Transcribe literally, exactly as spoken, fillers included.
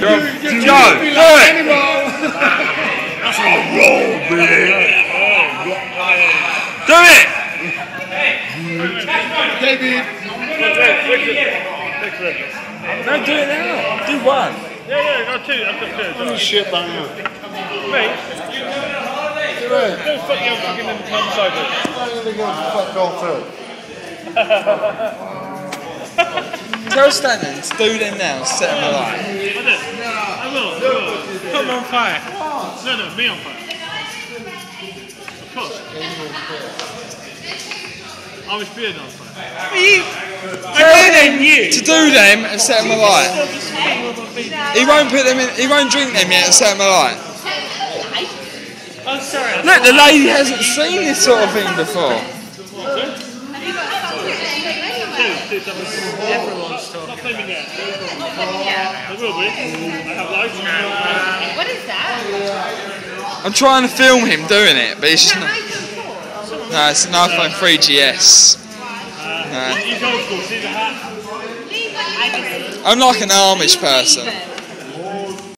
Joe, do it! That's a roll, bitch! Do it! David! No, do it now. Do one. Yeah, yeah, I got two. I've got two. Holy shit, man. Mate, Do it. don't fuck you up fucking in the club cycle. I'm going to go fuck off too. Tell Stanton to do them now and set them alight. I will, I will. Put them on fire. No, no, me on fire. Of course. Irish beard on fire. Tell him to do them and set them alight. He won't put them in. He won't drink them yet and set them alight. I'm sorry. Look, the lady hasn't seen this sort of thing before. Everyone's talking. Not filming yet. There will be. I have lights now. What is that? I'm trying to film him doing it, but it's not. No, it's an iPhone three G S. No. He's old school. See the hat? I'm like an Amish person.